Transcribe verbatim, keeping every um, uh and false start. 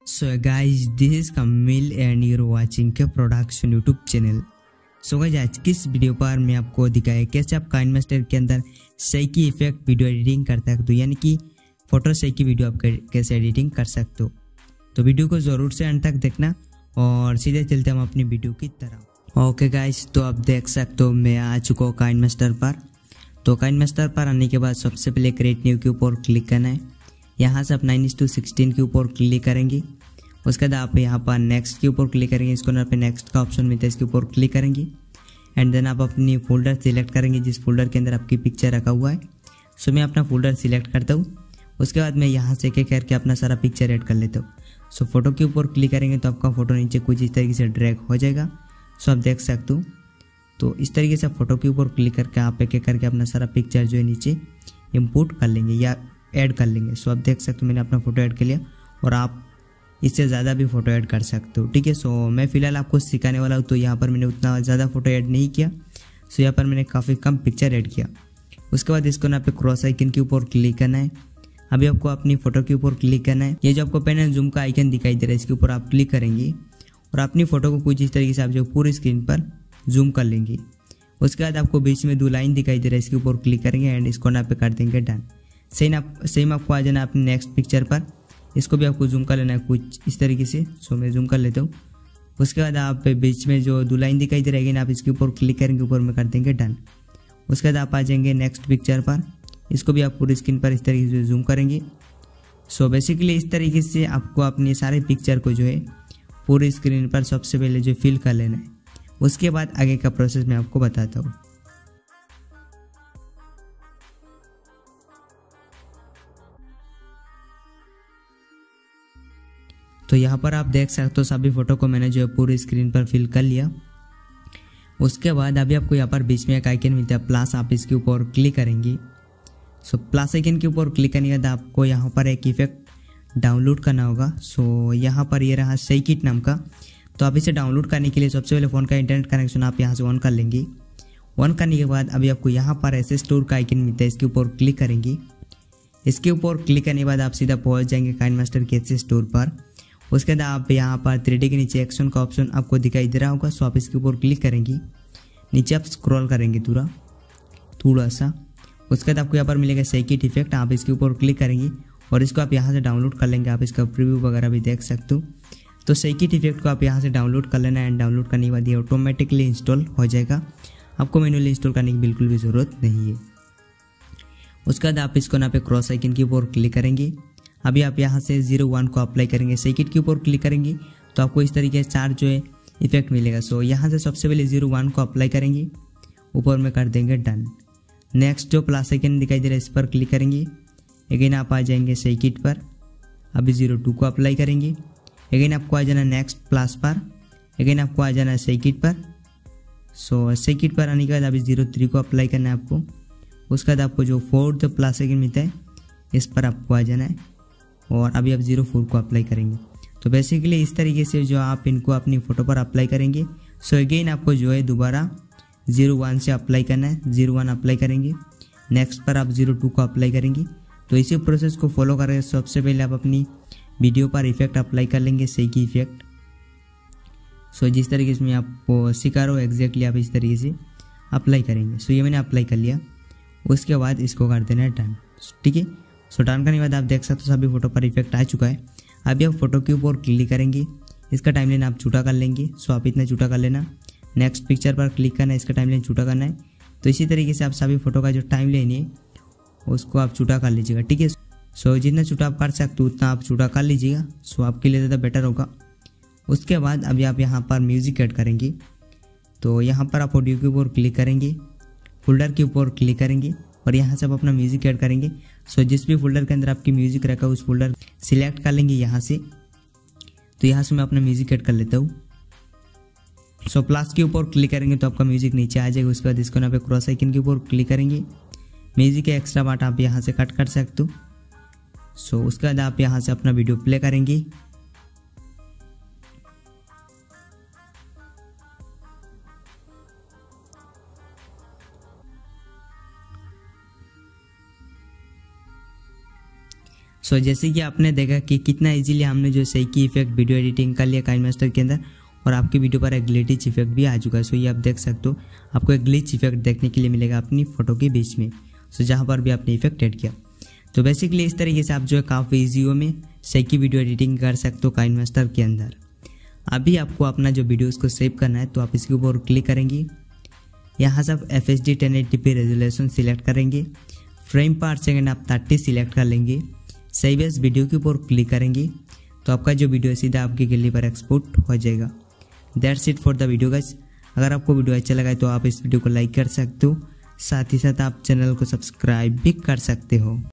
So guys, this is Kamil and you're watching K production YouTube channel. So guys, आज की इस video पर मैं आपको दिखाया कैसे आप काइनमास्टर के अंदर सही की इफेक्ट वीडियो एडिटिंग कर सकते हो, यानी कि फोटो सही की वीडियो आप कैसे एडिटिंग कर सकते हो। तो वीडियो को ज़रूर से अंत तक देखना और सीधे चलते हम अपनी वीडियो की तरफ। ओके गाइस, तो आप देख सकते हो मैं आ चुका हूँ काइनमास्टर पर। तो काइनमास्टर पर आने के बाद सबसे पहले क्रिएट न्यू के ऊपर क्लिक करना है। यहाँ से आप नाइन इस टू सिक्सटीन के ऊपर क्लिक करेंगे। उसके बाद आप यहाँ पर नेक्स्ट के ऊपर क्लिक करेंगे। इसको ना पे नेक्स्ट का ऑप्शन मिलता है, इसके ऊपर क्लिक करेंगे एंड देन आप अपनी फोल्डर सिलेक्ट करेंगे जिस फोल्डर के अंदर आपकी पिक्चर रखा हुआ है। सो मैं अपना फोल्डर सिलेक्ट करता हूँ। उसके बाद मैं यहाँ से क्या करके अपना सारा पिक्चर ऐड कर लेता हूँ। सो फोटो के ऊपर क्लिक करेंगे तो आपका फोटो नीचे कुछ इस तरीके से ड्रैग हो जाएगा। सो आप देख सकते हो। तो इस तरीके से फोटो के ऊपर क्लिक करके आप एक एक करके अपना सारा पिक्चर जो है नीचे इम्पोर्ट कर लेंगे या ऐड कर लेंगे। सो आप देख सकते हो मैंने अपना फोटो ऐड कर लिया और आप इससे ज़्यादा भी फोटो ऐड कर सकते हो। ठीक है, सो मैं फ़िलहाल आपको सिखाने वाला हूँ, तो यहाँ पर मैंने उतना ज़्यादा फोटो ऐड नहीं किया। सो यहाँ पर मैंने काफ़ी कम पिक्चर ऐड किया। उसके बाद इसको ना पे क्रॉस आइकन के ऊपर क्लिक करना है। अभी आपको अपनी फोटो के ऊपर क्लिक करना है। ये जो आपको पेन एंड जूम का आइकन दिखाई दे रहा है, इसके ऊपर आप क्लिक करेंगे और अपनी फोटो को कुछ इस तरीके से आप जो पूरी स्क्रीन पर जूम कर लेंगे। उसके बाद आपको बीच में दो लाइन दिखाई दे रहा है, इसके ऊपर क्लिक करेंगे एंड इसको ना पे कर देंगे डन। सेम आप सेम आपको आ जाना अपने नेक्स्ट पिक्चर पर। इसको भी आपको जूम कर लेना है कुछ इस तरीके से। सो मैं जूम कर लेता हूँ। उसके बाद आप बीच में जो दो लाइन दिखाई दे रहेगी ना, आप इसके ऊपर क्लिक करेंगे, ऊपर में कर देंगे डन। उसके बाद आप आ जाएंगे नेक्स्ट पिक्चर पर। इसको भी आप पूरी स्क्रीन पर इस तरीके से जूम करेंगे। सो बेसिकली इस तरीके से आपको अपने सारे पिक्चर को जो है पूरी स्क्रीन पर सबसे पहले जो फिल कर लेना है। उसके बाद आगे का प्रोसेस मैं आपको बताता हूँ। तो यहाँ पर आप देख सकते हो सभी फोटो को मैंने जो है पूरी स्क्रीन पर फिल कर लिया। उसके बाद अभी आपको यहाँ पर बीच में एक आइकन मिलता है प्लस, आप इसके ऊपर क्लिक करेंगे। सो प्लस आइकन के ऊपर क्लिक करने के बाद आपको यहाँ पर एक इफेक्ट डाउनलोड करना होगा। सो यहाँ पर ये रहा सही किट नाम का। तो आप इसे डाउनलोड करने के लिए सबसे पहले फ़ोन का इंटरनेट कनेक्शन आप यहाँ से ऑन कर लेंगे। ऑन करने के बाद अभी आपको यहाँ पर ऐसे स्टोर का आइकन मिलता है, इसके ऊपर क्लिक करेंगे। इसके ऊपर क्लिक करने के बाद आप सीधा पहुँच जाएंगे काइनमास्टर के ऐसे स्टोर पर। उसके बाद आप यहाँ पर थ्री डी के नीचे एक्शन का ऑप्शन आपको दिखाई दे रहा होगा। सो आप इसके ऊपर क्लिक करेंगे, नीचे आप स्क्रॉल करेंगे थोड़ा थोड़ा सा। उसके बाद आपको यहाँ पर मिलेगा सही किट इफेक्ट, आप इसके ऊपर क्लिक करेंगे और इसको आप यहाँ से डाउनलोड कर लेंगे। आप इसका प्रीव्यू वगैरह भी देख सकते हो। तो सही किट इफेक्ट को आप यहाँ से डाउनलोड कर लेना एंड डाउनलोड करने के बाद ये ऑटोमेटिकली इंस्टॉल हो जाएगा। आपको मैनुअली इंस्टॉल करने की बिल्कुल भी ज़रूरत नहीं है। उसके बाद आप इसको ना पे क्रॉस आइकन के ऊपर क्लिक करेंगे। अभी आप यहाँ से जीरो वन को अप्लाई करेंगे। सही किट के ऊपर क्लिक करेंगे तो आपको इस तरीके से चार जो है इफेक्ट मिलेगा। सो यहाँ से सबसे पहले जीरो वन को अप्लाई करेंगे, ऊपर में कर देंगे डन। नेक्स्ट जो प्लस आइकन दिखाई दे रहा है इस पर क्लिक करेंगे। अगेन आप आ जाएंगे सही किट पर। अभी जीरो टू को अप्लाई करेंगे। अगेन आपको आ जाना नेक्स्ट प्लस पर। अगेन आपको आ जाना सही किट पर। सो सही किट पर आने के बाद अभी जीरो थ्री को अप्लाई करना है आपको। उसके बाद आपको जो फोर्थ प्लस आइकन मिलता है इस पर आपको आ जाना है और अभी आप जीरो फोर को अप्लाई करेंगे। तो बेसिकली इस तरीके से जो आप इनको अपनी फ़ोटो पर अप्लाई करेंगे। सो अगेन आपको जो है दोबारा जीरो वन से अप्लाई करना है। जीरो वन अप्लाई करेंगे, नेक्स्ट पर आप जीरो टू को अप्लाई करेंगे। तो इसी प्रोसेस को फॉलो करेंगे। सबसे पहले आप अपनी वीडियो पर इफेक्ट अप्लाई कर लेंगे, सही की इफेक्ट। सो जिस तरीके से मैं आपको सिखा रहा हूँ एग्जैक्टली आप इस तरीके से अप्लाई करेंगे। सो ये मैंने अप्लाई कर लिया। उसके बाद इसको कर देना है डन। ठीक है, सो डन करने के बाद आप देख सकते हो सभी फोटो पर इफेक्ट आ चुका है। अभी आप फोटो के ऊपर क्लिक करेंगे, इसका टाइमलाइन आप छोटा कर लेंगे। सो आप इतना छोटा कर लेना। नेक्स्ट पिक्चर पर क्लिक करना है, इसका टाइमलाइन छोटा करना है। तो इसी तरीके से आप सभी फोटो का जो टाइमलाइन है उसको आप छोटा कर लीजिएगा। ठीक है, सो जितना छोटा आप कर सकते हो उतना आप छोटा कर लीजिएगा। सो आपके लिए ज़्यादा बेटर होगा। उसके बाद अभी आप यहाँ पर म्यूज़िक ऐड करेंगे। तो यहाँ पर आप ऑडियो के ऊपर क्लिक करेंगे, फोल्डर के ऊपर क्लिक करेंगे और यहाँ से आप अपना म्यूज़िक ऐड करेंगे। सो जिस भी फोल्डर के अंदर आपकी म्यूज़िक रखा है उस फोल्डर सिलेक्ट कर लेंगे यहाँ से। तो यहाँ से मैं अपना म्यूज़िक ऐड कर लेता हूँ। सो प्लस के ऊपर क्लिक करेंगे तो आपका म्यूज़िक नीचे आ जाएगा। उसके बाद इसको ना पे क्रॉस आइकन के ऊपर क्लिक करेंगे। म्यूज़िक के एक्स्ट्रा पार्ट आप यहाँ से कट कर सकते हो। सो उसके बाद आप यहाँ से अपना वीडियो प्ले करेंगे। सो जैसे कि आपने देखा कि कितना इजीली हमने जो सही की इफेक्ट वीडियो एडिटिंग कर लिया काइनमास्टर के अंदर, और आपकी वीडियो पर एक ग्लिच इफेक्ट भी आ चुका है। सो ये आप देख सकते हो, आपको एक ग्लिच इफेक्ट देखने के लिए मिलेगा अपनी फोटो के बीच में, सो जहाँ पर भी आपने इफेक्ट ऐड किया। तो बेसिकली इस तरीके से आप जो है काफ़ी ईजी वे में सही की वीडियो एडिटिंग कर सकते हो काइनमास्टर के अंदर। अभी आपको अपना जो वीडियो उसको सेव करना है, तो आप इसके ऊपर क्लिक करेंगे। यहाँ से आप F H D ten eighty p resolution select करेंगे। फ्रेम पर सेकेंड आप थर्टी सिलेक्ट कर लेंगे। सेव एज वीडियो के ऊपर क्लिक करेंगे, तो आपका जो वीडियो है सीधा आपकी गैलरी पर एक्सपोर्ट हो जाएगा। That's it for the video guys. अगर आपको वीडियो अच्छा लगा है तो आप इस वीडियो को लाइक कर सकते हो, साथ ही साथ आप चैनल को सब्सक्राइब भी कर सकते हो।